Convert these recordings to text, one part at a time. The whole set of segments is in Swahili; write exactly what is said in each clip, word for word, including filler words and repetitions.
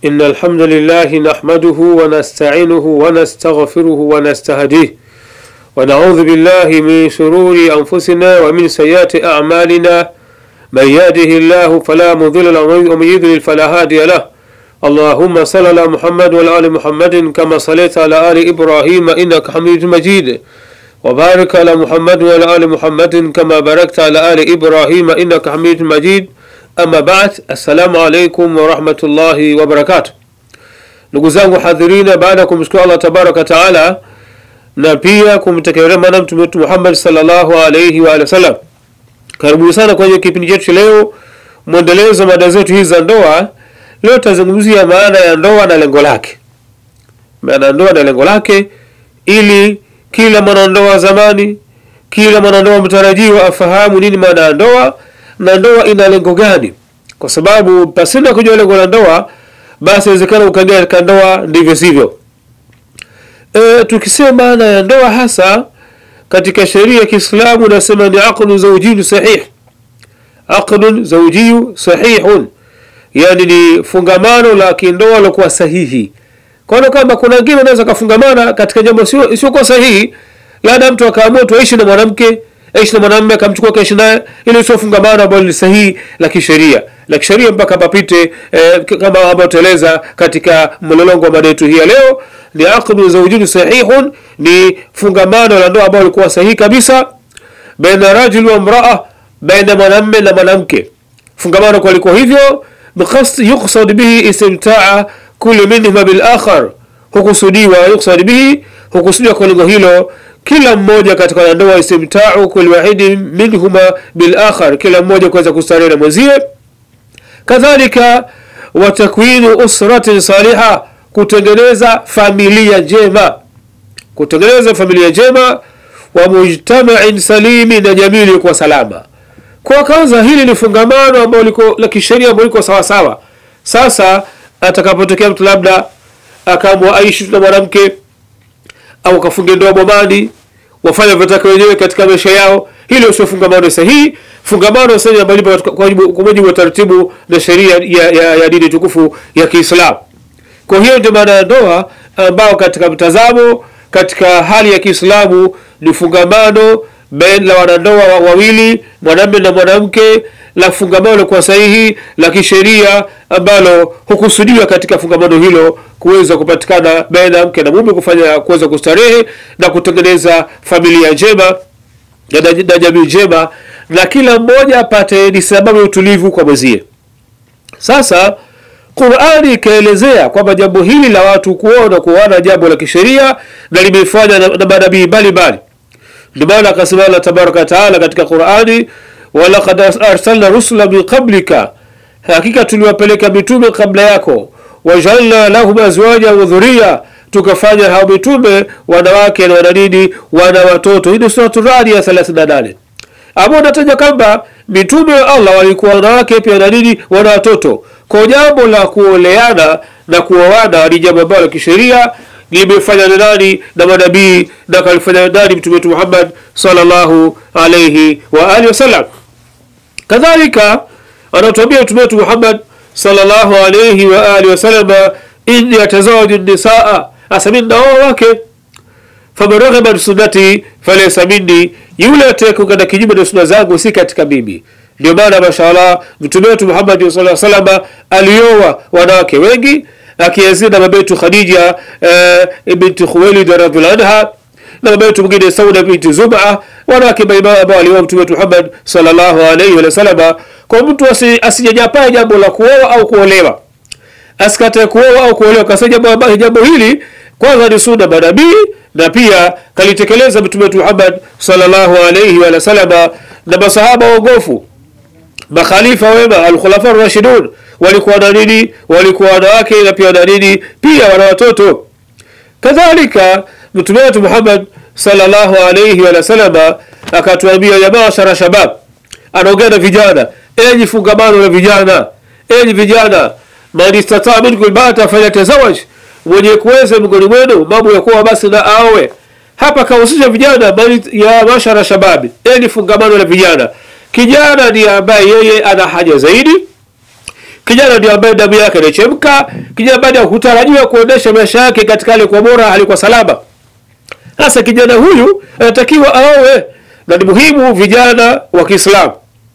إن الحمد لله نحمده ونستعينه ونستغفره ونستهديه ونعوذ بالله من شرور أنفسنا ومن سيئات أعمالنا من يهده الله فلا مضل له ومن يضلل فلا هادي له. اللهم صل على محمد وعلى آل محمد كما صليت على آل إبراهيم إنك حميد مجيد وبارك على محمد وعلى آل محمد كما باركت على آل إبراهيم إنك حميد مجيد. Ama baad, assalamu alaikum wa rahmatullahi wa barakatuh. Ndugu zangu hadhirina, baada ya kumshukuru Allah tabaraka taala na pia kumtakia rehema na Mtume wetu Muhammad sallallahu alayhi wa alihi wasallam, karibu sana kwenye kipindi chetu leo, muendelezo mada zetu hizi za ndoa. Leo tutazungumzia maana ya ndoa na lengo lake. Maana ya ndoa na lengo lake, ili kila mwanandoa zamani, kila mwanandoa mtarajiwa afahamu nini maana ya ndoa na ndoa ina lengo gani. Kwa sababu pasina kujua lengo la ndoa, basi inawezekana ukaingia katika ndoa ndivyo sivyo. E, tukisema maana ya ndoa hasa katika sheria ya Kiislamu nasema ni aqdun zawjiyyu sahih. Aqdun zawjiyyu sahihun, yani ni fungamano la kindoa lokuwa sahihi. Kwa hiyo kama kuna wengine wanaweza kufungamana katika jambo sio sio kwa sahihi, labda mtu akaamua tuishi na mwanamke, aishi na mwanamume akamchukua kaishi naye, ile sio fungamano ambalo ni sahihi la kisheria. La kisheria mpaka papite eh, kama ambavyo tueleza katika mlolongo wa mada yetu hii leo, ni aqdu zawjun sahihun, ni fungamano la ndoa ambalo lilikuwa sahihi kabisa, baina rajul wa imraa, baina mwanamume na mwanamke. Fungamano kwa liko hivyo, biqasd yuqsad bihi istimtaa kullu minhuma bil akhar, hukusudiwa yuqsad bihi, hukusudiwa kwa lengo hilo kila mmoja katika ndoa istimta'u kulli wahidin minhuma bil akhar, kila mmoja kuweza kustarehe na mwenzie. Kadhalika wa takwinu usratin saliha, kutengeneza familia njema, kutengeneza familia njema, wa mujtama'in salimi, na jamii iliyokuwa salama. Kwa kwanza hili ni fungamano ambalo liko la kisheria ambalo liko sawa sawa. Sasa atakapotokea mtu labda akaamua aishi na mwanamke au kafunge ndoa bomani, wafanya vitaka wenyewe katika maisha yao, hilo sio fungamano sahihi. Fungamano sahihi ambalo kwa mujibu wa taratibu na sheria ya, ya, ya dini tukufu ya Kiislamu. Kwa hiyo ndio maana ndoa ambao katika mtazamo katika hali ya Kiislamu ni fungamano baina ya wanandoa wawili, mwanamume na mwanamke, la fungamano kwa sahihi la kisheria ambalo hukusudiwa katika fungamano hilo kuweza kupatikana baina ya mke na mume, kufanya kuweza kustarehe na kutengeneza familia njema na jamii njema, na kila mmoja apate ni sababu ya utulivu kwa mwenzie. Sasa Qur'ani ikaelezea kwamba jambo hili la watu kuona kuona jambo la kisheria na limefanywa na, na manabii mbalimbali. Ndio maana akasema Allah tabaraka taala katika Qur'ani, walaqad arsalna rusula min qablika, hakika tuliwapeleka mitume kabla yako, wajalna lahum azwaja wa dhurriya, tukafanya hao mitume wanawake na wanadini wana watoto. Hii ni sura Ar-Ra'd ya thelathini na nane. Hapo nataja kwamba mitume wa Allah walikuwa wanawake pia na nini wana watoto. Kwa jambo la kuoleana na kuoana ni jambo ambalo kisheria limefanya na nani na manabii, na kalifanya nani mtume wetu Muhammad sallallahu alayhi wa alihi wasallam. Kadhalika anatuambia mtume wetu Muhammad sallallahu alayhi wa alihi wasallam, inni atazawaju nisaa, asaminna wake, famaragha an sunnati falaysa minni, yule atakayekana kinyume na sunna zangu si katika mimi. Ndio maana mashaallah mtume wetu Muhammad sallallahu alayhi wasallam alioa wanawake wengi, akianzia na mama yetu Khadija uh, binti Khuwailid radhiallahu anha, na mama yetu mwingine Sauda binti Zub'a, wanawake ambao alioa mtume wetu Muhammad sallallahu alayhi wa sallam. Kwa mtu asijanyapaa jambo la kuoa au kuolewa, asikatae kuoa au kuolewa, kwa sababu jambo hili kwanza ni sunna manabii, na pia kalitekeleza mtume wetu Muhammad sallallahu alayhi wa sallam na masahaba waongofu, makhalifa wema al-khulafa ar-rashidun, walikuwa na nini, walikuwa wanawake na pia na nini, pia wana watoto. Kadhalika mtume wetu Muhammad sallallahu alayhi wa sallam akatuambia, jamaa shara shabab, anaongea na vijana, enyi fungamano la vijana, enyi vijana, man istata minkum bata falyatazawaj, mwenye kuweza miongoni mwenu mambo ya kuoa basi na aoe. Hapa kahusisha vijana ya mashara shababi, enyi fungamano la vijana. Kijana ni ambaye yeye ana haja zaidi kijana ndio ambaye damu yake inachemka, kijana baada ya kutarajiwa kuendesha maisha yake katika hali kwa bora, hali kwa salama. Sasa kijana huyu anatakiwa aoe, na ni muhimu vijana wa Kiislamu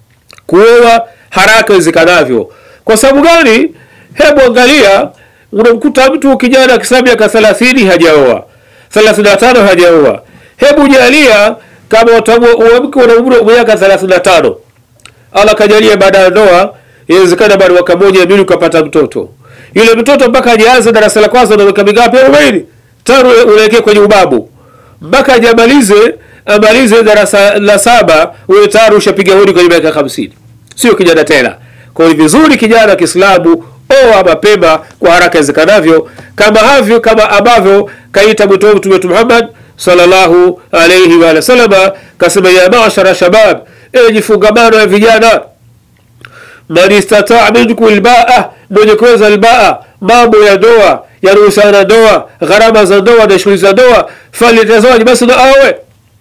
kuoa haraka iwezekanavyo. Kwa sababu gani? Hebu angalia, unamkuta mtu kijana akisabu miaka thelathini hajaoa, thelathini na tano hajaoa. Hebu jalia kama uamke una umri wa miaka thelathini na tano, Allah kajalia baada ya ndoa, inawezekana baada ya mwaka mmoja mbili ukapata mtoto. Yule mtoto mpaka ajianze darasa la kwanza na miaka mingapi? arobaini. Tano uelekee kwenye ubabu. Mpaka ajamalize amalize darasa la saba, wewe tayari ushapiga hodi kwenye miaka hamsini. Sio kijana tena. Kwa hiyo vizuri kijana wa Kiislamu oa mapema kwa haraka iwezekanavyo, kama havyo kama ambavyo kaita Mtume Muhammad sallallahu alayhi wa sallam, kasema ya ma'ashara shabab, enyi fungamano ya vijana, man istata'a minkum albaa, mwenye kuweza albaa, mambo ya ndoa, yaruhusiana ndoa, gharama za ndoa na shughuli za ndoa, falitazawaj, basi na awe.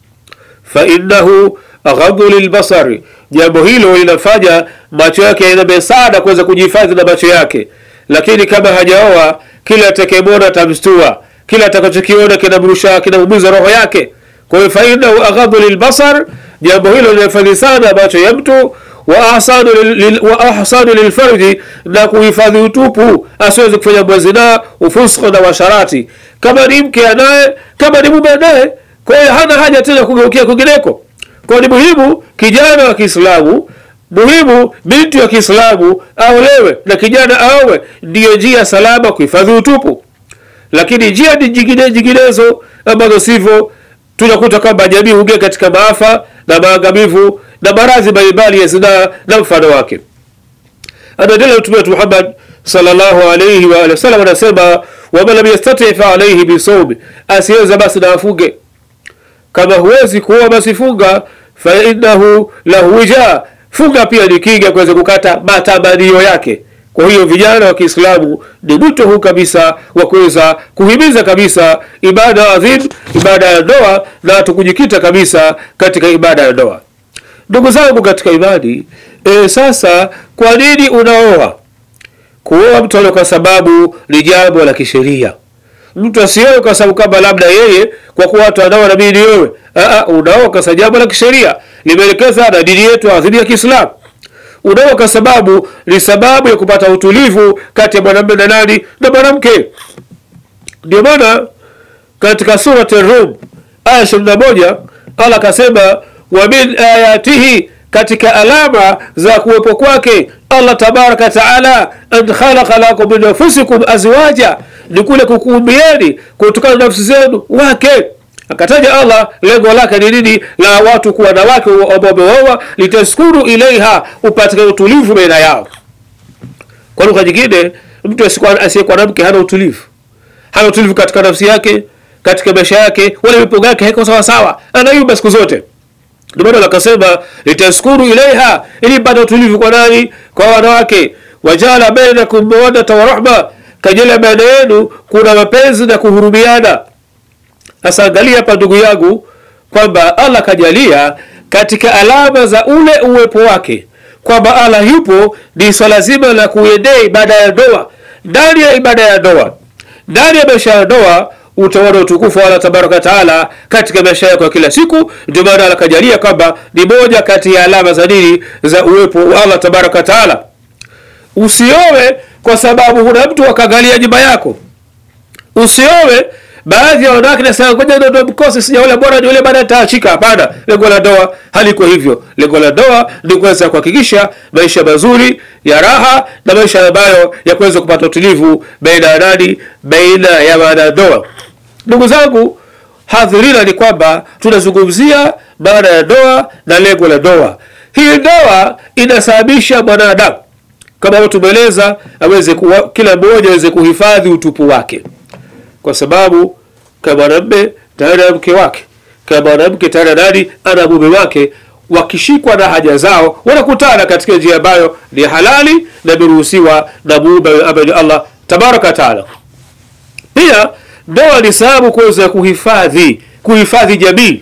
Fa innahu aghaddu lilbasari, jambo hilo linafanya macho yake yana msaada kuweza kujihifadhi na macho yake. Lakini kama hajaoa, kila atakayemwona atamstua, kila atakachokiona kinamrusha, kinamuumiza roho yake. Kwa hiyo fa innahu aghaddu lilbasar, jambo hilo linafanya sana macho ya mtu, wa ahsanu lil wa ahsanu lilfarji, na kuhifadhi utupu, asiweze kufanya mazina, ufusko na washarati, kama ni mke anaye, kama ni mume anaye. Kwa hiyo hana haja tena kugeukia kwingineko. Kwa ni muhimu kijana wa Kiislamu, muhimu binti wa Kiislamu aolewe na kijana aowe, ndio njia salama kuhifadhi utupu. Lakini njia nyingine nyinginezo ambazo sivyo, tunakuta kwamba jamii huingia katika maafa na maangamivu na maradhi mbalimbali ya zina na mfano wake. Anaendelea Mtume Muhammad sallallahu alayhi wa sallam anasema, wa man lam yastati fa alayhi bisawm, asiweza basi na afunge. Kama huwezi kuoa basi funga, fa innahu lahu wija, funga pia ni kinga kuweza kukata matamanio yake. Kwa hiyo vijana wa Kiislamu ni mwito huu kabisa wa kuweza kuhimiza kabisa ibada adhim, ibada ya ndoa, na tukujikita kabisa katika ibada ya ndoa. Ndugu zangu katika imani, e, sasa kwa nini unaoa? Kuoa mtu kwa sababu ni jambo la kisheria. Mtu asioe kwa sababu kama labda yeye kwa kuwa watu anaoa na mimi nioe. Ah, unaoa kwa sababu jambo la kisheria limeelekeza na dini yetu adhim ya Kiislamu. Unaoa kwa sababu ni sababu ya kupata utulivu kati ya mwanamume na nani na mwanamke. Ndio maana katika sura Ar-Rum aya ishirini na moja Allah kasema, wa min ayatihi, katika alama za kuwepo kwake Allah tabaraka taala, an khalaqa lakum min anfusikum azwaja, ni kule kukuumbieni kutokana na nafsi zenu wake. Akataja Allah lengo lake ni nini la watu kuwa na wake ambao wameoa, litaskuru ilaiha, upate utulivu baina yao. Kwa lugha nyingine, mtu asiyekuwa na mke hana utulivu, hana utulivu katika nafsi yake, katika maisha yake, wala mipango yake haiko sawa sawa, anayumba siku zote. Ndio maana akasema litaskuru ilaiha, ili pata utulivu kwa nani? Kwa wanawake. Wajala bainakum mawaddata wa rahma, kajala baina yenu kuna mapenzi na kuhurumiana. Sasa angalia hapa ndugu yangu kwamba Allah kajalia katika alama za ule uwepo wake kwamba Allah yupo, ni swala zima la kuendea ibada ya ndoa. Ndani ya ibada ya ndoa, ndani ya maisha ya ndoa, utaona utukufu wa Allah tabaraka taala katika maisha yako ya kila siku. Ndio maana Allah kajalia kwamba ni moja kati ya alama za dini za uwepo wa Allah tabaraka taala. Usiowe kwa sababu kuna mtu akaangalia nyumba yako. Usiowe baadhi ya wanawake nasema ngoja ndio mkose sijaola bora ndio ile baada taachika. Hapana, lengo la ndoa haliko hivyo. Lengo la ndoa ni kuweza kuhakikisha maisha mazuri ya raha na maisha ambayo ya kuweza kupata utulivu baina ya nani, baina ya wanandoa. Ndugu zangu hadhirina, ni kwamba tunazungumzia maana ya ndoa na lengo la ndoa. Hii ndoa inasababisha mwanadamu kama tumeeleza aweze kuwa, kila mmoja aweze kuhifadhi utupu wake. Kwa sababu kama mwanamume tayari ana mke wake, kama mwanamke tayari nani ana mume wake, wakishikwa na haja zao wanakutana katika njia ambayo ni halali na biruhusiwa na muumba wa Allah tabaraka taala. Pia ndoa ni sababu kuweza kuhifadhi kuhifadhi jamii.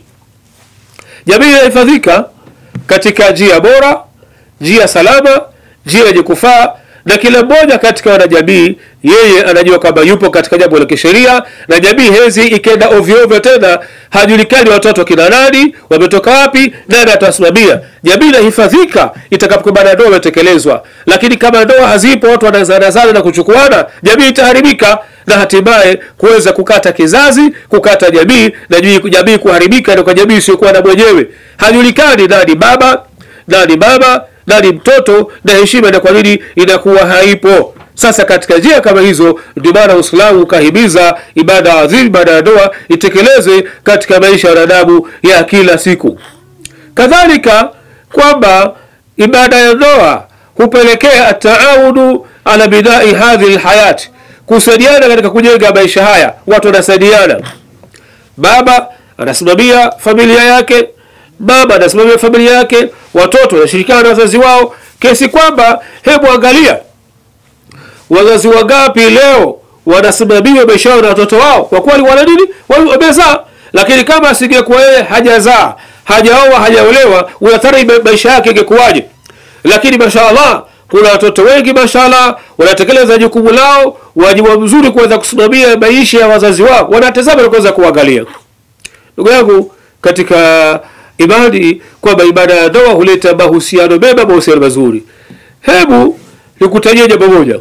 Jamii inahifadhika katika njia bora, njia salama, njia yenye kufaa, na kila mmoja katika wanajamii yeye anajua kwamba yupo katika jambo la kisheria, na jamii hezi ikenda ovyo ovyo tena hajulikani watoto kina nani, wametoka wapi, nani atasimamia. Jamii inahifadhika itakapokuwa ndoa imetekelezwa, lakini kama ndoa hazipo, watu wanazana na kuchukuana, jamii itaharibika na hatimaye kuweza kukata kizazi, kukata jamii, na jamii kuharibika na kwa jamii sio kuwa na mwenyewe. Hajulikani nani baba, nani mama, nani mtoto, na heshima na kwa nini inakuwa haipo. Sasa katika njia kama hizo ndio maana Uislamu ukahimiza ibada adhimu, ibada ya ndoa itekelezwe katika maisha ya wanadamu ya kila siku. Kadhalika kwamba ibada ya ndoa hupelekea ataawunu ala bidai hadhihi alhayat, kusaidiana katika kujenga maisha haya. Watu wanasaidiana, baba anasimamia familia yake, baba anasimamia familia yake, watoto wanashirikiana na wazazi wao, kesi kwamba hebu angalia wazazi wangapi leo wanasimamia maisha yao na watoto wao, kwa kweli wana nini, wamezaa, lakini kama asingekuwa yeye hajazaa, hajaoa, hajaolewa, unathari maisha yake ingekuwaje? Lakini mashaallah kuna watoto wengi mashaallah wanatekeleza jukumu lao, wajibu mzuri kuweza kusimamia maisha ya wazazi wao, wanatazama na kuweza kuangalia. Ndugu yangu katika imani kwamba ibada ya ndoa huleta mahusiano mema, mahusiano mazuri. Hebu nikutajie jambo moja.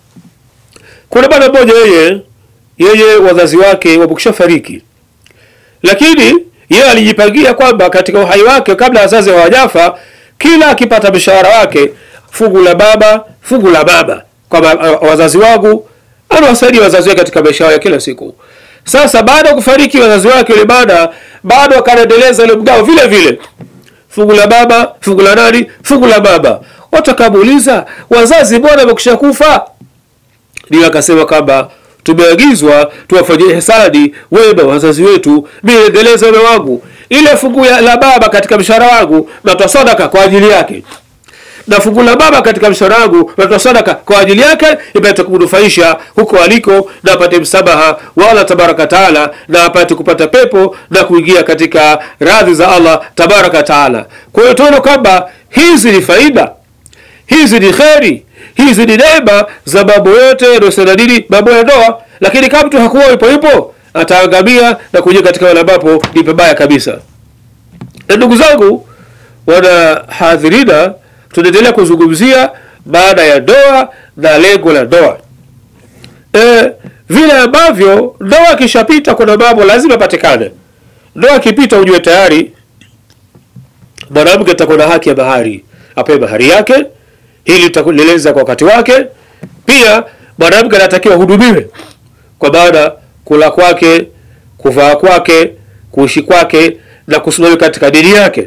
Kuna bwana mmoja yeye yeye wazazi wake wamekwishafariki, lakini yeye alijipangia kwamba katika uhai wake kabla wazazi hawajafa, kila akipata mshahara wake, fungu la baba, fungu la baba, kwamba wazazi wangu anawasaidia wazazi wake katika maisha yao kila siku. Sasa baada ya kufariki wazazi wake yule bwana, bado akaendeleza ile mgao vile vile, fungu la baba, fungu la nani, fungu la baba. Watakamuuliza, wazazi mbona wamekwishakufa? Ndio akasema kwamba tumeagizwa tuwafanyie hisani wema wazazi wetu, mimi endeleza wema wangu, ile fungu la baba katika mshahara wangu natoa sadaka kwa ajili yake, na fungu la baba katika mshahara wangu natoa sadaka kwa ajili yake, ipate kumnufaisha huko aliko, na apate msamaha wa Allah tabaraka taala, na apate kupata pepo na kuingia katika radhi za Allah tabaraka taala. Kwa hiyo tunaona kwamba hizi ni faida, hizi ni khairi, hizi ni neema za mambo yote yanayosema nini, mambo ya ndoa. Lakini kama mtu hakuwa yupo yupo ataangamia na kuingia katika wale ambapo ni pabaya kabisa. Na ndugu zangu wana hadhirina, tunaendelea kuzungumzia baada ya ndoa na lengo la ndoa. E, vile ambavyo ndoa kishapita kuna mambo lazima patikane. Ndoa kipita ujue tayari mwanamke atakuwa na haki ya mahari, apewe mahari yake, hili tutakueleza kwa wakati wake. Pia mwanamke anatakiwa hudumiwe kwa maana kula kwake, kuvaa kwake, kuishi kwake na kusimama katika dini yake.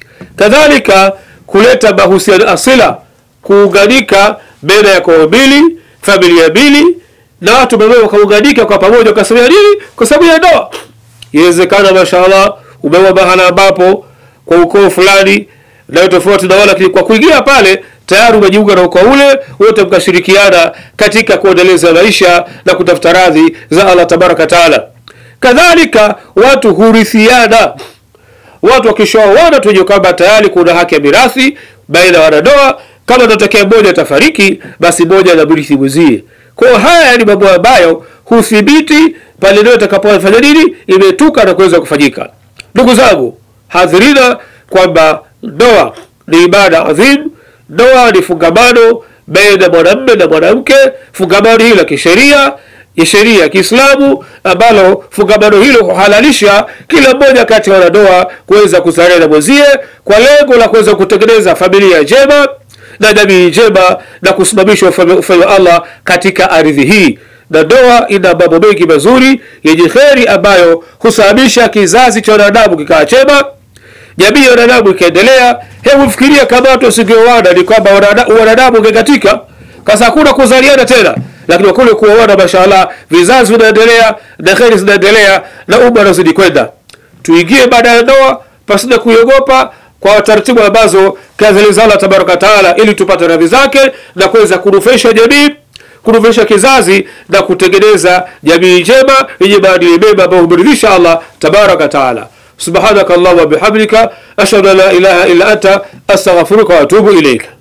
Kadhalika kuleta mahusiano asila, kuunganika baina ya koo mbili, familia mbili, na watu ambao wakaunganika kwa pamoja kwa sababu ya nini? Kwa sababu ya ndoa. Inawezekana mashaallah umewa mahala ambapo kwa ukoo fulani na tofauti na wala, kwa kuingia pale tayari umejiunga na ukoo ule, wote mkashirikiana katika kuendeleza maisha na kutafuta radhi za Allah tabaraka taala. Kadhalika watu hurithiana, watu wakishaoana tujue kwamba tayari kuna haki ya mirathi baina ya wanandoa. Kama natokea mmoja atafariki, basi mmoja anamrithi mwenzie. Kwa haya ni mambo ambayo huthibiti pale ndio itakapofanya nini, imetuka na kuweza kufanyika. Ndugu zangu hadhirina kwamba ndoa ni ibada adhimu. Ndoa ni fungamano baina mwanamume na mwanamke, fungamano hilo la kisheria, ya sheria ya Kiislamu, ambalo fungamano hilo huhalalisha kila mmoja kati ya wanandoa kuweza kuzalia na mwenzie kwa lengo la kuweza kutengeneza familia njema na jamii njema na kusimamisha ufalme wa Allah katika ardhi hii. Na ndoa ina mambo mengi mazuri yenye kheri ambayo husababisha kizazi cha wanadamu kikaa chema, jamii ya wanadamu ikaendelea. Hebu fikiria kama watu wasingeoana, ni kwamba wanadamu ungegatika, kasa hakuna kuzaliana tena. Lakini kule kuoana mashaallah vizazi vinaendelea na kheri zinaendelea na umma unazidi kwenda. Tuingie baada ya ndoa pasina kuiogopa, kwa taratibu ambazo kazi za Allah tabaraka taala, ili tupate radhi zake na kuweza kunufaisha jamii, kunufaisha kizazi na kutengeneza jamii njema yenye maadili mema ambayo humridhisha Allah tabaraka taala. Subhanaka Allahumma bihamdika ashhadu an la ilaha illa anta astaghfiruka wa atubu ilayk.